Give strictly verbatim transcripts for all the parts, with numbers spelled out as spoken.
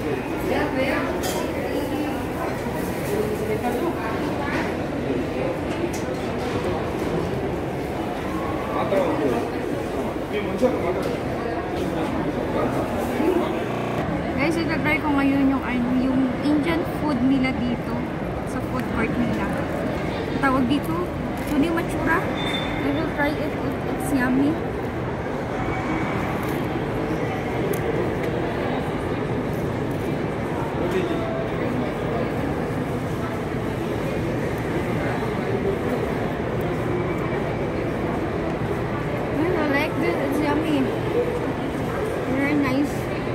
Guys, itatry ko ngayon yung, ano, yung Indian food nila dito sa food court nila. Tawag dito, Chuli Machura. I will try it. It's yummy. I like this. It's yummy. Very nice.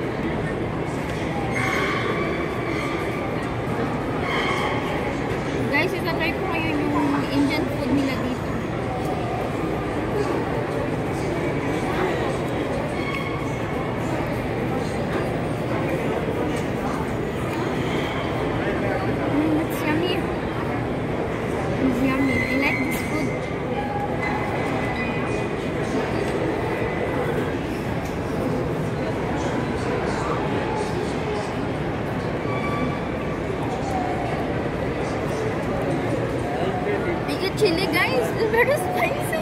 Guys, itatry ko ngayon yung Indian food nila dito. Mm, it's yummy. It's yummy. I like this food. Chili, guys, it's very spicy.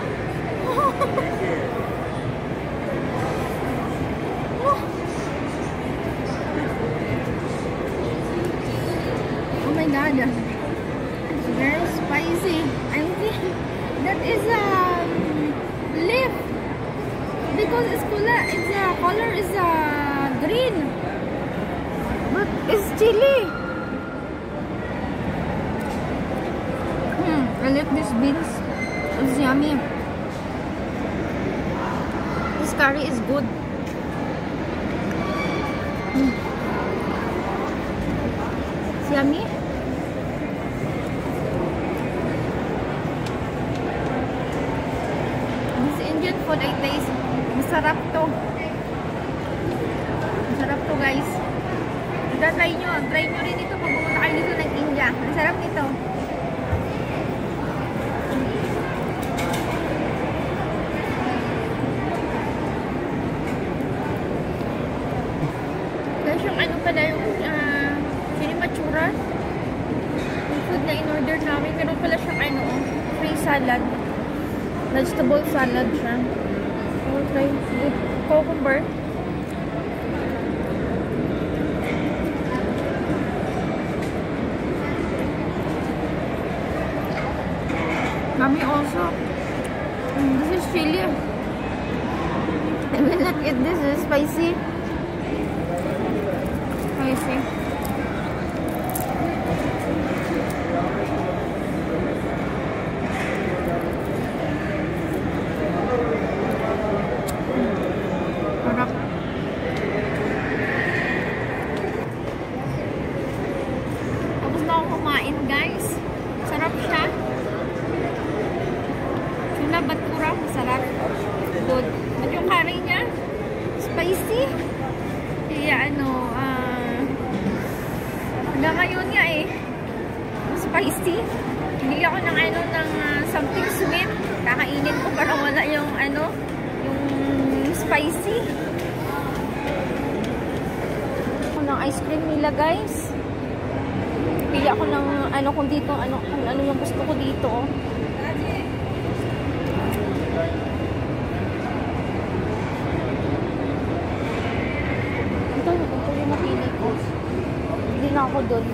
Oh my god, it's very spicy. I think that is a um, leaf because it's color. It's a color is a green, but it's chili. I like this beans. It's yummy. This curry is good. Mm. It's yummy. This Indian food I taste. Masarap to. Masarap to, guys. Try nyo. Try nyo rin ito pag pumunta kayo dito ng India. Masarap ito. Yung ano pala yung uh, Chuli Machura, yung food na in-order namin, meron pala siyang ano, free salad, vegetable salad siya. So, try with cucumber. Mami also, mm, this is chili. I will not eat this, it's spicy. Spicy. Sarap. Tapos na akong kumain, guys. Sarap siya. Chula Bhatura, masarap. Good. At yung curry niya, spicy. Kaya ano, ah, uh, hanggang ngayon nga eh, spicy. Hindi ako ng ano, ng uh, something sweet. Kakainin ko para wala yung ano, yung spicy. Ako ng ice cream nila, guys. Pili ako ng ano kung dito, ano, kung ano yung gusto ko dito. Ito, ito yung napili ko. Hindi na ako doon.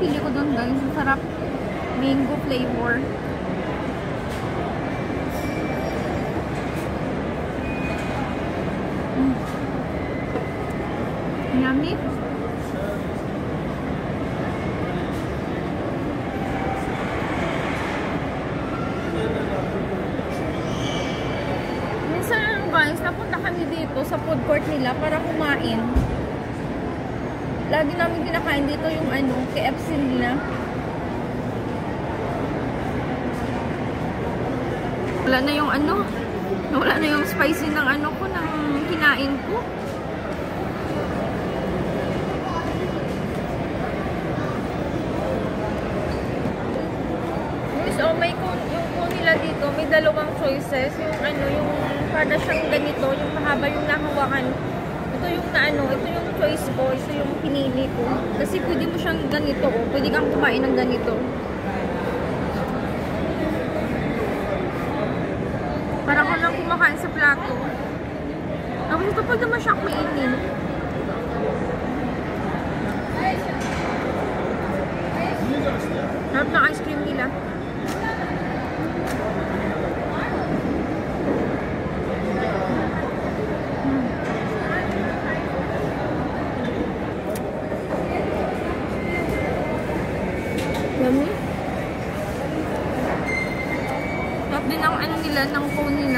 napili ko doon guys. Ang sarap. Mango flavor. Mm. Yummy. Minsan guys, napunta kami dito sa food court nila para kumain. Lagi namin kinakain dito yung ano, K F C nila. Wala na yung ano, wala na yung spicy ng ano ko, ng kinain ko. So, may kun, yung kun nila dito, may dalawang choices. Yung ano, yung para siyang ganito, yung mahaba yung nahawakan. Ito yung na ano, ito yung choice ko, ito yung pinili ko. Kasi pwede mo siyang ganito, oh. Pwede kang kumain ng ganito. Parang ko lang kumakain sa plato. Tapos ito pwede mo siyang mainin. Harap ng ice cream nila. Yummy. Tapos din ang ano nila, ng phone nila.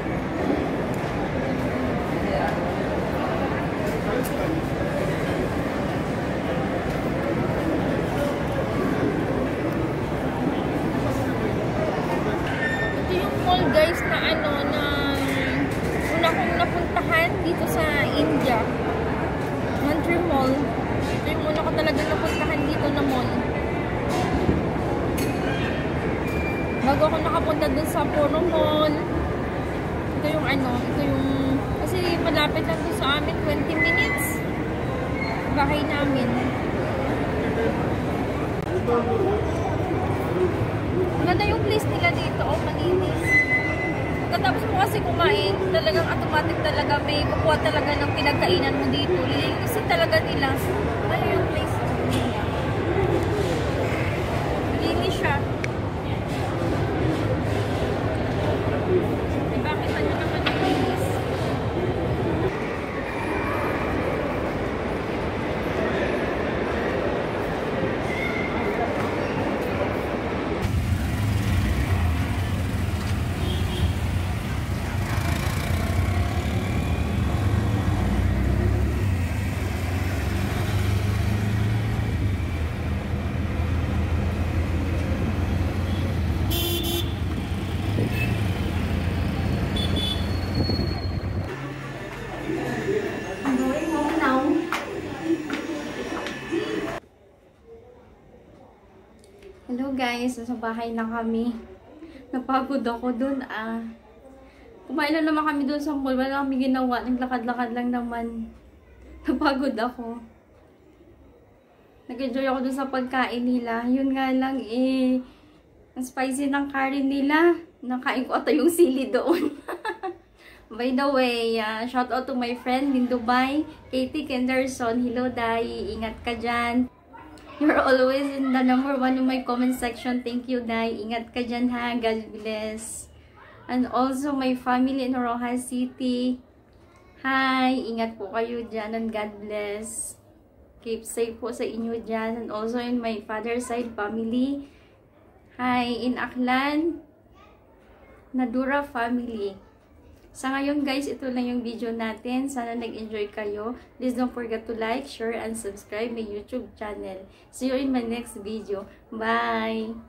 Ito yung mall guys na ano, na una kong napuntahan dito sa India. Monterey Mall. Ito yung una ko talaga napuntahan dito na mall. Bago ako nakapunta dun sa Puro Mall. Ito yung ano, ito yung, kasi malapit lang dun sa amin, twenty minutes. Bahay namin. Maganda yung place nila dito, oh, malinis. Katapos mo kasi kumain, talagang automatic talaga, may kukuha talaga ng pinagkainan mo dito. Lilinisin talaga nila. Ano yung place nila? Linis siya. Hello guys, sa bahay na kami. Napagod ako dun ah. Kumain lang naman kami dun sa mall. Wala kami ginawa. Naglakad-lakad lang naman. Napagod ako. Nag-enjoy ako dun sa pagkain nila. Yun nga lang eh. Ang spicy ng curry nila. Nakain ko ata yung sili doon. By the way, uh, shout out to my friend in Dubai, Katie Kenderson. Hello Dai, ingat ka dyan. You're always in the number one in my comment section. Thank you, Dai. Ingat ka dyan, ha. God bless. And also, my family in Rojas City. Hi. Ingat po kayo dyan. And God bless. Keep safe po sa inyo dyan. And also, in my father's side family. Hi. In Aklan, Nadura family. Sa ngayon guys, ito lang yung video natin. Sana nag-enjoy kayo. Please don't forget to like, share, and subscribe my YouTube channel. See you in my next video. Bye!